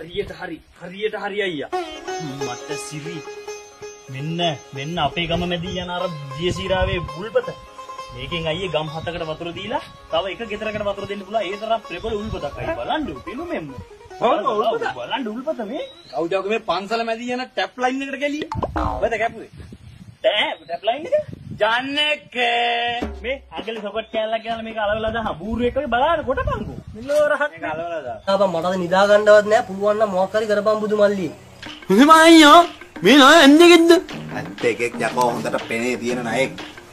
හරියට හරි අයියා. මට සිරි මෙන්න අපේ ගම මැදි යන අර දියසීරාවේ උල්පත. මේකෙන් අයියේ ගම් 7කට වතුර දීලා තව එක ගෙදරකට වතුර දෙන්න පුළුවන්. ඒ තරම් ප්‍රබල උල්පතක් අයියා. බලන්න පිළුමෙන්. උල්පත. බලන්න උල්පත මේ. කවුද මේ පන්සල මැදි යන ටැප් ලයින් එකට ගැලියේ? ඔයද කැපුවේ? ටැප් ලයින් එක? ජන්නක මේ අගලි සොකට් කැල්ලක් ගාලා මේක අලවලා දාන බූරු එක වගේ බලන්න කොටපන්කෝ. මිල්ලෝ රහක් මේක අලවලා දාන්න. තාපන් මට නිදා ගන්නවත් නෑ. පුළුවන් නම් මොකක් හරි කරපන් බුදු මල්ලි. මොකද අයියා මේ නෑ එන්නේකෙද්ද? ඇත්ත එකෙක් යකෝ හොඳට පෙනේ තියෙන නයෙක්.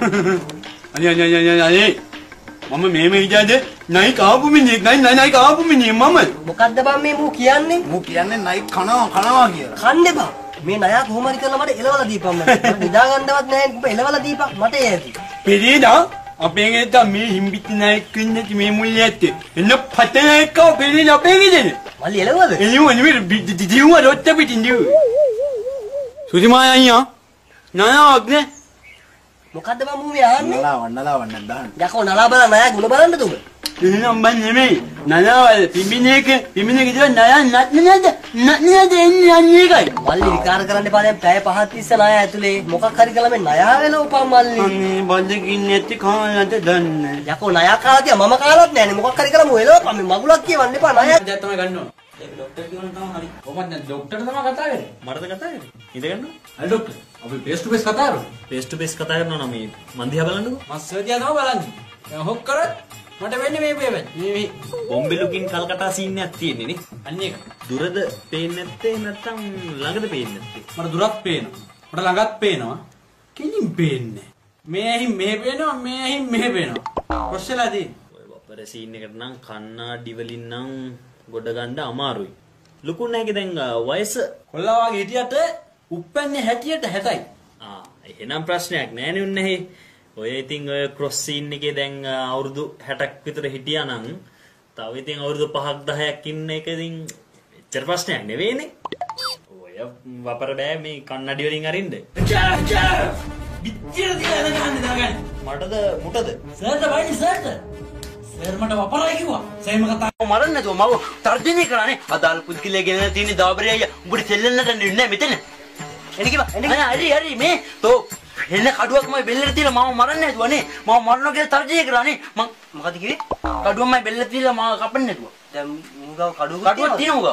අනේ මම මේ හිතාද නයි කාපු මිනිහෙක් නයි කාපු මිනිහ මම. මොකද්ද බං මේ මූ කියන්නේ? මූ කියන්නේ නයි කනවා කියලා. කන්නේ බං. මේ නයා කොහොම හරි කරලා මට එලවලා දීපන් මට. නිදා ගන්නවත් නැහැ. ඔබ එලවලා දීපන් මට ඇති. පෙරේදා අපේ ගෙදර මේ හිම්බිති නයෙක් ඉන්නේ මේ මුල්ලේ ඇත්තේ. එන්න පතන එක පෙරේදා අපේ ගෙදර. මල්ලි එලවද? එළුව දිවුව රොත්ත පිටින් දිවුව. සුදිමා අයියා නයාවක් නේ. මොකද්ද බං මූ මේ ආන්නේ? නලාවන්න දාන්න. යකෝ නලා බලන්න නයා ගුණ බලන්නද උඹ? එහෙනම් බන් නෙමෙයි. නලාවල් පිමිනේක ඉතින් නත් එන්නේ එකයි. මල්ලි විකාර කරන්න එපා දැන් පැය 5ක් තිස්සේ නයා ඇතුලේ මොකක් හරි කළා මේ නයා වෙලවපන් මල්ලි. අනේ බඩකින් නැති කාලද දන්නේ. යකෝ නයා කාලා තියා මම කාලත් නෑනේ මොකක් හරි කළා මෝ එලවපන් මේ මගුලක් කියවන්න එපා නයා. දැන් තමයි ගන්න ඕන. ඒක ડોක්ටර් කියනවා තමයි හරි. කොහොමද දැන් ડોක්ටර් තමයි කතා කරන්නේ? මටද කතා කරන්නේ? ඉඳ ගන්න. හරි ડોක්ටර්. අපි ෆේස් ටු ෆේස් කතා කරමු. ෆේස් ටු ෆේස් කතා කරනවා නම් මේ මන් දිහා බලන්නකෝ. මස් දිහා තමයි බලන්නේ. දැන් හොක් කරත් මට වෙන්නේ මේ මේ බොම්බෙලුකින් කල්කටා සීන් එකක් තියෙන්නේ නේ. අන්න ඒක. දුරද පේන්නේ නැත්තේ නැත්තම් ළඟද පේන්නේ නැත්තේ? මට දුරත් පේනවා. මට ළඟත් පේනවා. කෙලින් පේන්නේ. මේ ඇහින් මෙහෙ පේනවා මේ ඇහින් මෙහෙ පේනවා. කොච්චරද? ඔය බපර සීන් එකට නම් කන්නාඩි වලින් නම් ගොඩ ගන්න අමාරුයි. ලුකු නැගේ දැන් වයස කොල්ලා වගේ හිටියට උප්පන්නේ 60ට 60යි. එහෙනම් ප්‍රශ්නයක් නෑනේ උන්නේ. ඔය ඉතින් ඔය ක්‍රොස් සීන් එකේ දැන් අවුරුදු 60ක් විතර හිටියා නම් තව ඉතින් අවුරුදු 5ක් 10ක් ඉන්න එක ඉතින් එච්චර ප්‍රශ්නයක් නෙවෙයිනේ. ඔය වපර බෑ මේ කන්නඩි වලින් අරින්න. බිත්තිය දිහා දාගන්න දාගන්න. මටද මුටද? සර්ද වයිනි සර්ද. සර් මට වපරයි කිව්වා. සෑම කතාව මරන්න නැතුව මම තර්ජනය කරානේ. අදාළ පුද්ගලයා ගෙන තියෙන දාබරය අයියා. උඹට සෙල්ලන්නට නෙන්නේ මෙතන. එන්න කිව්වා. හරි මේ තෝ එන්න කඩුවක් මම බෙල්ලට තියලා මම මරන්නේ නැතුවනේ. මම මරනවා කියලා තර්ජනය කරානේ. මම මොකද කිව්වේ? කඩුවක් මම බෙල්ලට තියලා මම කපන්නේ නැතුව. දැන් මුගව කඩුවක් තියෙනවා මුගව.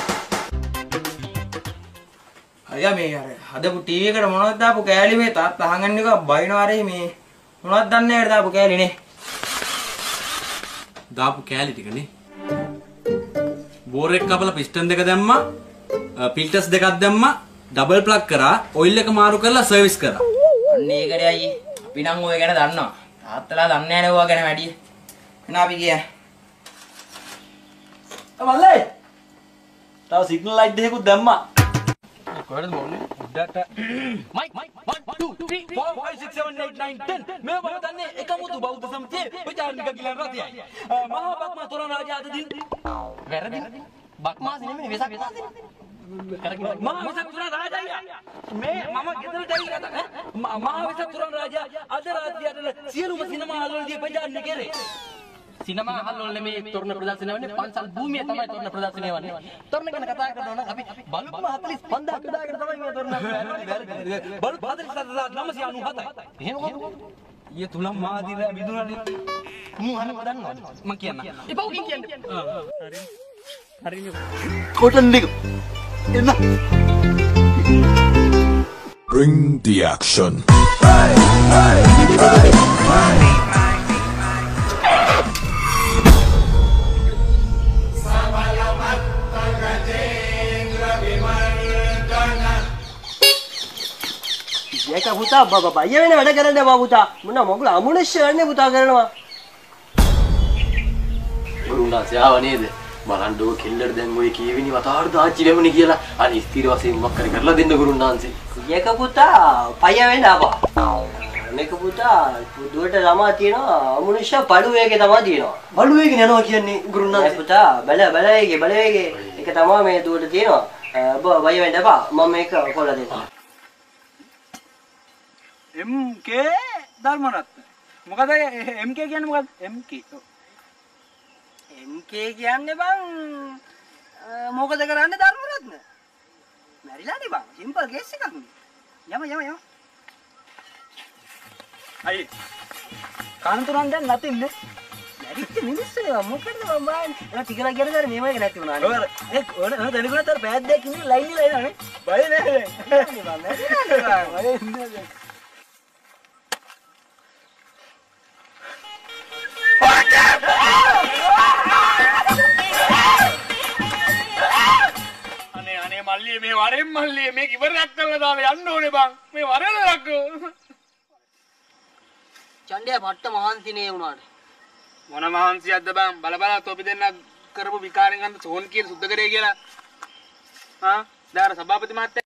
අයියා මේ අර හදපු ටීවී එකට මොනවද දාපු කෑලි මේ තාත්තා අහගන්න එක බයිනවා අර මේ මොනවද දන්නේ නැහැ දාපු කෑලි නේ. දාපු කෑලි ටිකනේ. බෝර් එක කපලා පිස්ටන් දෙක දැම්මා. ෆිල්ටර්ස් දෙකක් දැම්මා. ඩබල් ප්ලග් කරා. ඔයිල් එක මාරු කරලා සර්විස් කරා. අන්න ඒකනේ අයියේ. අපි නම් ඔය ගැන දන්නවා. තාත්තලා දන්නේ නැහැ නේ ඔය ගැන වැඩි. එන අපි ගියා. තමල්ලේ. තව සිග්නල් ලයිට් දෙකකුත් දැම්මා. කොහෙද බෝන්නේ? උඩට මයික් 1 2 3 4 5 6 7 8 9 10 මේ බව දන්නේ එකමුතු බෞද්ධ සමිතියේ විචාරණික ගිලන් රතියයි. මහා බක්මා තොරණ රාජා අද දින වැරදි. බක්මා නෙමෙයි වෙසක් මහා වෙසක් තොරණ රාජා මේ මම ගෙදරට ඇවිල්ලා මහා වෙසක් තොරණ රාජා අද රාත්‍රියට සියලුම සිනමා හල්වලදී ප්‍රචාරණය කරේ. සිනමා හල්වල මේ තොරණ ප්‍රදර්ශනය වන්නේ පන්සල් භූමියේ තමයි තොරණ ප්‍රදර්ශනය වන්නේ. තොරණ ගැන කතා කරනවා නම් අපි බලුත්ම 45000 දාගෙන තමයි මේ තොරණ බලුත් 47997යි. එහෙම කොහොමද? ඊයේ තුලම් මාදිර විදුනනේ. මු අහන්න දන්නවද? මම කියන්න. එපා උකින් කියන්න. හරි. හරිනේ. කොටන් දෙක. එන්න. Bring the action. ඒක පුතා බබා අයියා වෙන වැඩ කරන්නේ බා පුතා මොන මොගල අමුණෂන්නේ පුතා කරනවා උරුණාසේ ආව නේද බලන්න ඔය කෙල්ලට දැන් ඔය කීවෙනි වතාවට දාච්චි වෙමුනේ කියලා අනේ ස්ථිර වශයෙන් මොකක් හරි කරලා දෙන්න ගුරුනාන්සේ ඒක පුතා පයියා වෙන්න ආපා මේක පුතා දුවට ළමා තියෙනවා අමුණෂ පළු වේගේ තමයි තියෙනවා බලු වේගෙන යනවා කියන්නේ ගුරුනාන්සේ පුතා බලවේගේ ඒක තමයි මේ දුවට තියෙනවා ඔබ වයියා වෙන්න එපා මම මේක කොල්ල දෙන්නම් MK ධර්මරත්න මොකද MK කියන්නේ මොකද MK MK කියන්නේ බං මොකද කරන්නේ ධර්මරත්න? මැරිලානේ බං. සිම්පල් කේස් එකක් නේ. යම. අයි කාන්තුරන් දැන් නැතින්නේ. මැරිච්ච මිනිස්සු මොකද මම බාන්නේ. එලා ටිකලා කියන දර මේව එක නැති වුණානේ. ඕන දැනගුණා තර පෑද්දයක් ඉන්නේ ලයින් ඉලා එනනේ. බය නෑ. මැරිලානේ බං. අනේ මල්ලියේ මේ වරෙන් මල්ලියේ මේක ඉවරයක් කරලා දාලා යන්න ඕනේ බං. මේ වරලක්. චණ්ඩය මට්ට මහන්සිනේ වුණාට. මොන මහන්සියක්ද බං? බල තොපි දෙන්න කරපු විකාරෙන් අන්න සෝන් කියන සුද්ධ කරේ කියලා. දැන් සභාපති මහත්තයා